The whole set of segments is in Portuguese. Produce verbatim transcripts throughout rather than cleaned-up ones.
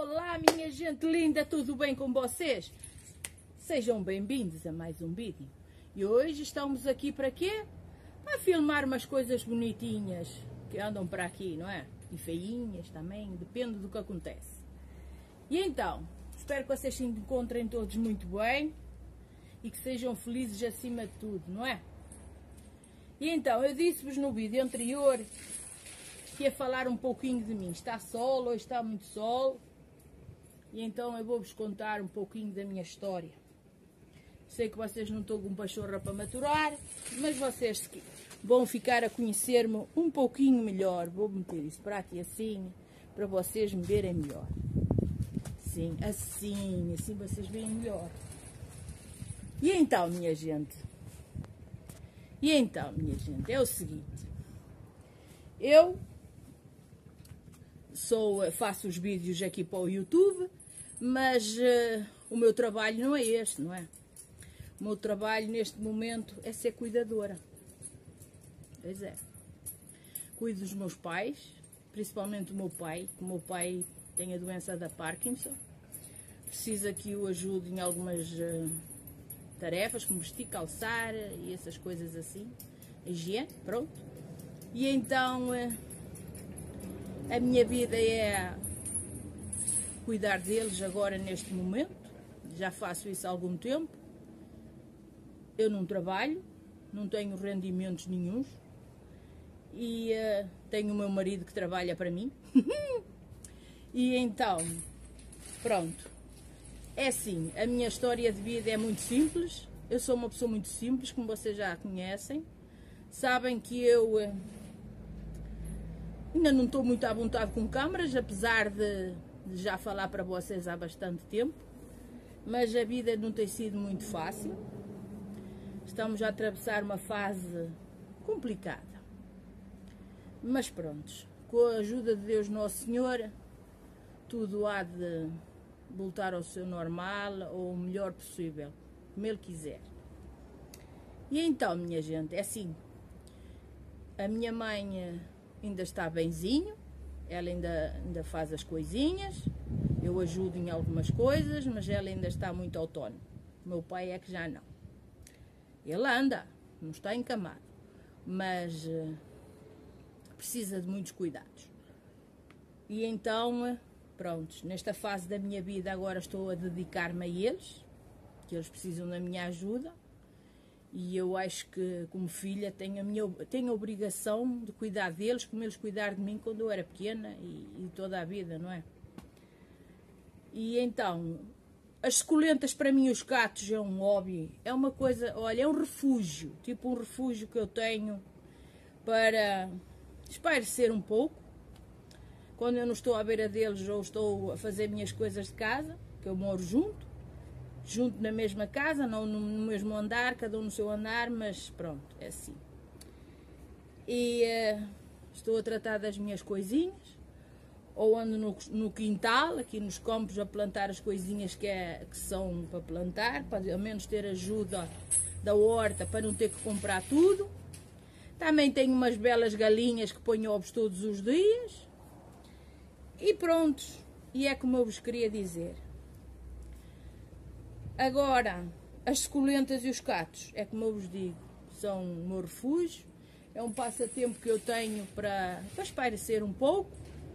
Olá, minha gente linda, tudo bem com vocês? Sejam bem-vindos a mais um vídeo. E hoje estamos aqui para quê? Para filmar umas coisas bonitinhas que andam para aqui, não é? E feinhas também, depende do que acontece. E então, espero que vocês se encontrem todos muito bem e que sejam felizes acima de tudo, não é? E então, eu disse-vos no vídeo anterior que ia falar um pouquinho de mim. Está sol, hoje está muito sol. E então eu vou-vos contar um pouquinho da minha história. Sei que vocês não estão com pachorra para maturar, mas vocês vão ficar a conhecer-me um pouquinho melhor. Vou meter isso para aqui assim, para vocês me verem melhor. Sim, assim, assim vocês veem melhor. E então, minha gente, e então, minha gente, é o seguinte. Eu sou, faço os vídeos aqui para o YouTube, mas uh, o meu trabalho não é este, não é? O meu trabalho neste momento é ser cuidadora. Pois é. Cuido dos meus pais, principalmente do meu pai, que o meu pai tem a doença da Parkinson. Precisa que eu ajude em algumas uh, tarefas, como vestir, calçar e essas coisas assim. Higiene, pronto. E então uh, a minha vida é cuidar deles agora neste momento. Já faço isso há algum tempo. Eu não trabalho, não tenho rendimentos nenhuns e uh, tenho o meu marido que trabalha para mim. E então, pronto, é assim, a minha história de vida é muito simples. Eu sou uma pessoa muito simples, como vocês já conhecem. Sabem que eu uh, ainda não estou muito à vontade com câmaras, apesar de, de já falar para vocês há bastante tempo, mas a vida não tem sido muito fácil. Estamos a atravessar uma fase complicada, mas pronto, com a ajuda de Deus Nosso Senhor, tudo há de voltar ao seu normal ou o melhor possível, como Ele quiser. E então, minha gente, é assim, a minha mãe ainda está benzinho, ela ainda, ainda faz as coisinhas, eu ajudo em algumas coisas, mas ela ainda está muito autónoma. O meu pai é que já não. Ele anda, não está encamado, mas uh, precisa de muitos cuidados. E então, pronto, nesta fase da minha vida agora estou a dedicar-me a eles, que eles precisam da minha ajuda. E eu acho que, como filha, tenho a, minha, tenho a obrigação de cuidar deles, como eles cuidaram de mim quando eu era pequena e, e toda a vida, não é? E então, as suculentas para mim, os gatos, é um hobby, é uma coisa, olha, é um refúgio, tipo um refúgio que eu tenho para espairecer um pouco, quando eu não estou à beira deles ou estou a fazer minhas coisas de casa, que eu moro junto. Junto na mesma casa, não no mesmo andar, cada um no seu andar, mas pronto, é assim. E uh, estou a tratar das minhas coisinhas, ou ando no, no quintal, aqui nos campos, a plantar as coisinhas que, é, que são para plantar, para ao menos ter ajuda da horta, para não ter que comprar tudo. Também tenho umas belas galinhas que ponho ovos todos os dias. E pronto, e é como eu vos queria dizer. Agora, as suculentas e os catos, é como eu vos digo, são o meu refúgio, é um passatempo que eu tenho para, para espairecer um pouco,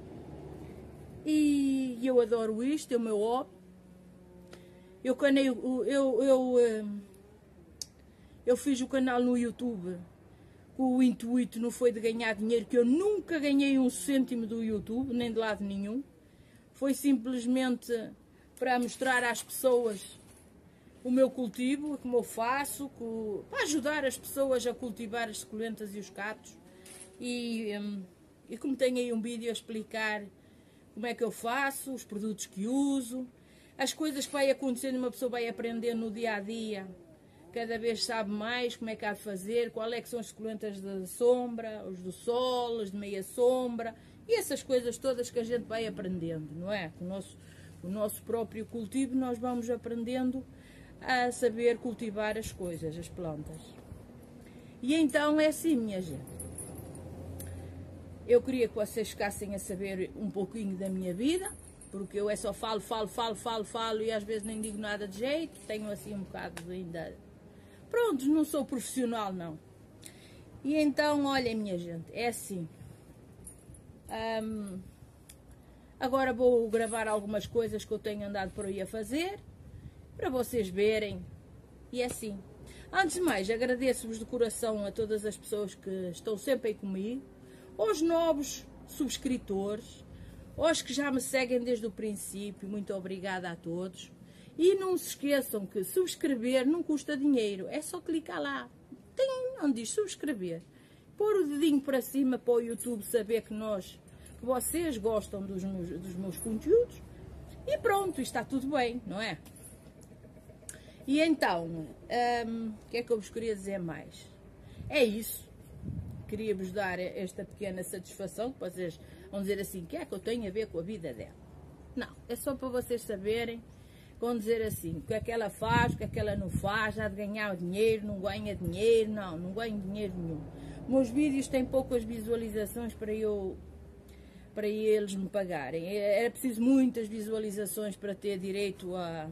e eu adoro isto, é o meu hobby. Eu, eu, eu, eu, eu fiz o canal no YouTube, com o intuito não foi de ganhar dinheiro, que eu nunca ganhei um cêntimo do YouTube, nem de lado nenhum, foi simplesmente para mostrar às pessoas o meu cultivo, como eu faço, para ajudar as pessoas a cultivar as suculentas e os catos. E, um, e como tenho aí um vídeo a explicar como é que eu faço, os produtos que uso, as coisas que vai acontecendo, uma pessoa vai aprendendo no dia a dia, cada vez sabe mais como é que há de fazer, qual é que são as suculentas de sombra, os do sol, as de meia sombra, e essas coisas todas que a gente vai aprendendo, não é? Com o nosso, o nosso próprio cultivo nós vamos aprendendo a saber cultivar as coisas, as plantas. E então é assim, minha gente. Eu queria que vocês ficassem a saber um pouquinho da minha vida. porque eu é só falo, falo, falo, falo, falo e às vezes nem digo nada de jeito, tenho assim um bocado ainda... Pronto, não sou profissional não. E então, olhem minha gente, é assim. Um, agora vou gravar algumas coisas que eu tenho andado por aí a fazer, para vocês verem, e é assim. Antes de mais, agradeço-vos de coração a todas as pessoas que estão sempre aí comigo, aos novos subscritores, aos que já me seguem desde o princípio, muito obrigada a todos. E não se esqueçam que subscrever não custa dinheiro, é só clicar lá, tem onde diz subscrever, pôr o dedinho para cima para o YouTube saber que nós, que vocês gostam dos meus, dos meus conteúdos, e pronto, está tudo bem, não é? E então, hum, o que é que eu vos queria dizer mais? É isso, queria-vos dar esta pequena satisfação, que vocês vão dizer assim, o que é que eu tenho a ver com a vida dela? Não, é só para vocês saberem, vão dizer assim, o que é que ela faz, o que é que ela não faz, já de ganhar dinheiro, não ganha dinheiro, não, não ganho dinheiro nenhum. Meus vídeos têm poucas visualizações para eu, para eles me pagarem. Era preciso muitas visualizações para ter direito a,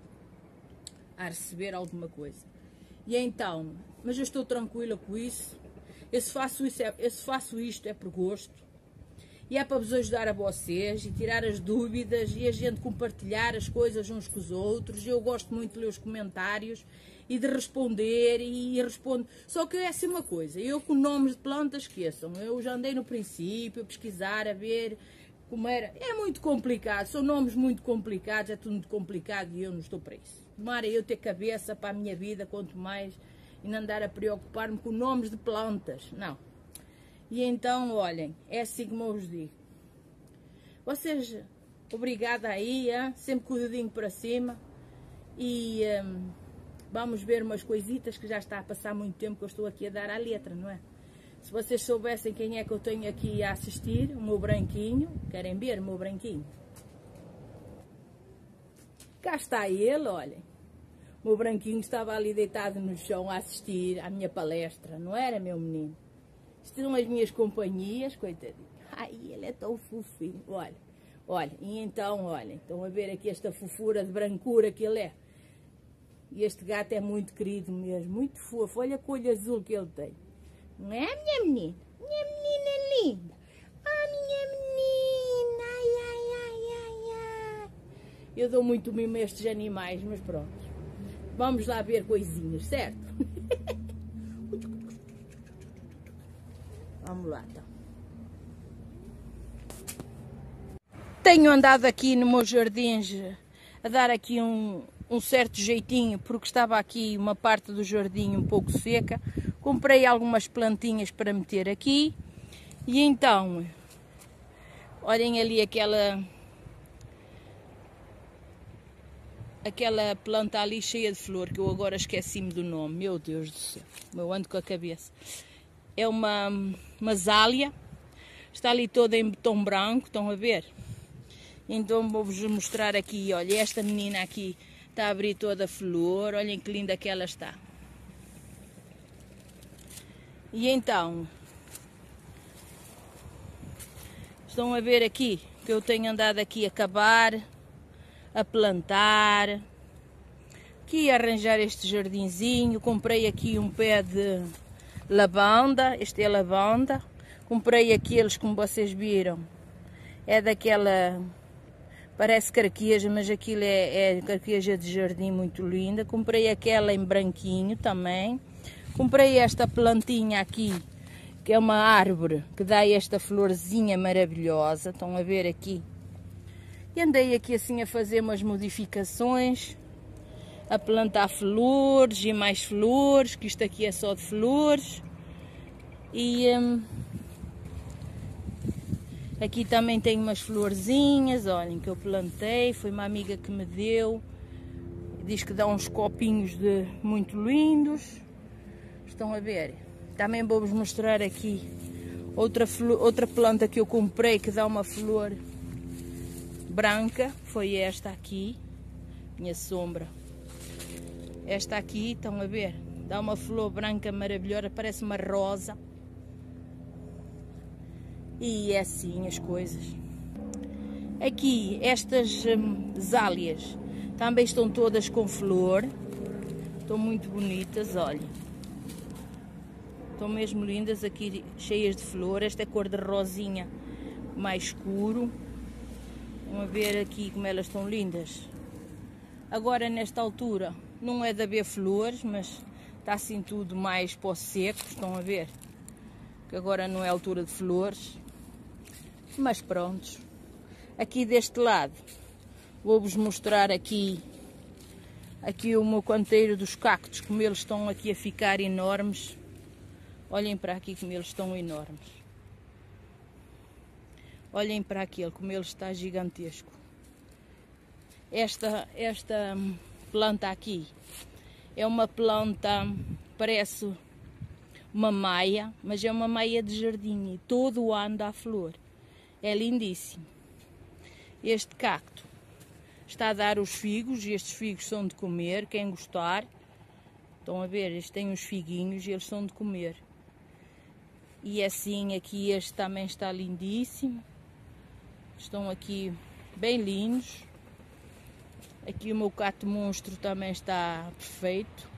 a receber alguma coisa. E então, mas eu estou tranquila com isso. Eu se faço, isso é, eu se faço isto é por gosto. E é para vos ajudar a vocês e tirar as dúvidas e a gente compartilhar as coisas uns com os outros. Eu gosto muito de ler os comentários e de responder e respondo. Só que é assim uma coisa, eu com nomes de plantas esqueçam. Eu já andei no princípio a pesquisar, a ver como era. É muito complicado, são nomes muito complicados, é tudo muito complicado e eu não estou para isso. Tomara eu ter cabeça para a minha vida, quanto mais, e não andar a preocupar-me com nomes de plantas, não. E então, olhem, é assim como eu vos digo. Vocês, obrigada aí, hein? Sempre com o dedinho para cima. E um, vamos ver umas coisitas que já está a passar muito tempo que eu estou aqui a dar à letra, não é? Se vocês soubessem quem é que eu tenho aqui a assistir, o meu branquinho, querem ver o meu branquinho? Cá está ele, olhem. O meu branquinho estava ali deitado no chão a assistir à minha palestra, não era, meu menino? Estas são as minhas companhias, coitadinho. Ai, ele é tão fofinho. Olha, olha, e então, olhem, estão a ver aqui esta fofura de brancura que ele é. E este gato é muito querido mesmo, muito fofo. Olha a cor azul que ele tem. Não é, minha menina? Minha menina linda. Ah, minha menina. Ai, ai, ai, ai, ai. Eu dou muito mimo a estes animais, mas pronto. Vamos lá ver coisinhas, certo? Vamos lá, então. Tenho andado aqui no meu jardim a dar aqui um, um certo jeitinho, porque estava aqui uma parte do jardim um pouco seca. Comprei algumas plantinhas para meter aqui. E então, olhem ali aquela, aquela planta ali cheia de flor, que eu agora esqueci-me do nome. Meu Deus do céu, eu ando com a cabeça. É uma, uma azália, está ali toda em betão branco, estão a ver? Então vou-vos mostrar aqui, olha, esta menina aqui está a abrir toda a flor, olhem que linda que ela está. E então, estão a ver aqui, que eu tenho andado aqui a cavar, a plantar, aqui a arranjar este jardinzinho, comprei aqui um pé de lavanda, este é lavanda, comprei aqueles como vocês viram, é daquela, parece carqueja, mas aquilo é, é carqueja de jardim muito linda, comprei aquela em branquinho também, comprei esta plantinha aqui, que é uma árvore, que dá esta florzinha maravilhosa, estão a ver aqui, e andei aqui assim a fazer umas modificações, a plantar flores e mais flores, que isto aqui é só de flores. E hum, aqui também tem umas florzinhas, olhem, que eu plantei, foi uma amiga que me deu. Diz que dá uns copinhos de muito lindos. Estão a ver? Também vou-vos mostrar aqui outra, flor, outra planta que eu comprei que dá uma flor branca, foi esta aqui, minha sombra. Esta aqui, estão a ver? Dá uma flor branca maravilhosa, parece uma rosa. E é assim as coisas. Aqui, estas hum, zálias também estão todas com flor. Estão muito bonitas, olha. Estão mesmo lindas aqui, cheias de flor. Esta é cor de rosinha mais escuro. Vão ver aqui como elas estão lindas. Agora, nesta altura, não é de haver flores, mas está assim tudo mais para o seco. Estão a ver? Que agora não é altura de flores. Mas pronto. Aqui deste lado, vou-vos mostrar aqui, aqui o meu canteiro dos cactos, como eles estão aqui a ficar enormes. Olhem para aqui como eles estão enormes. Olhem para aquele, como ele está gigantesco. Esta, esta planta aqui é uma planta, parece uma maia, mas é uma maia de jardim e todo o ano dá flor. É lindíssimo. Este cacto está a dar os figos e estes figos são de comer, quem gostar. Estão a ver, estes têm os figuinhos e eles são de comer. E assim aqui este também está lindíssimo. Estão aqui bem lindos. Aqui o meu cacto monstro também está perfeito.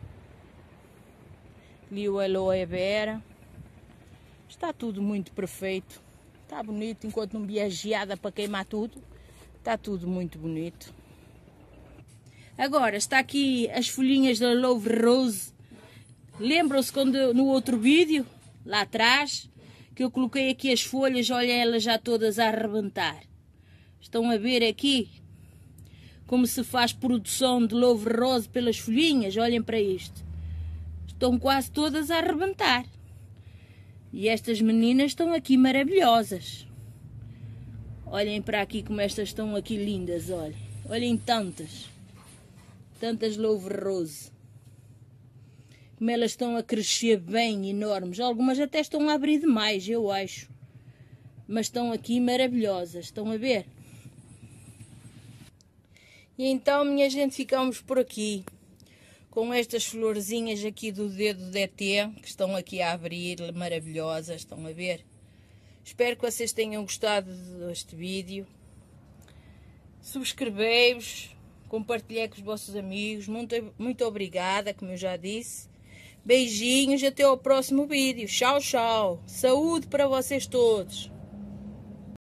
Ali o aloe vera. Está tudo muito perfeito. Está bonito, enquanto não vier geada para queimar tudo. Está tudo muito bonito. Agora, está aqui as folhinhas da Love Rose. Lembram-se quando no outro vídeo, lá atrás, que eu coloquei aqui as folhas, olha elas já todas a arrebentar. Estão a ver aqui como se faz produção de Love Rose pelas folhinhas? Olhem para isto. Estão quase todas a arrebentar. E estas meninas estão aqui maravilhosas. Olhem para aqui como estas estão aqui lindas, olhem. Olhem tantas. Tantas Love Rose. Como elas estão a crescer bem, enormes. Algumas até estão a abrir demais, eu acho. Mas estão aqui maravilhosas. Estão a ver? E então, minha gente, ficamos por aqui. Com estas florzinhas aqui do dedo de E T, que estão aqui a abrir, maravilhosas, estão a ver? Espero que vocês tenham gostado deste vídeo. Subscrevei-vos, compartilhei com os vossos amigos. Muito, muito obrigada, como eu já disse. Beijinhos, até ao próximo vídeo. Tchau, tchau. Saúde para vocês todos.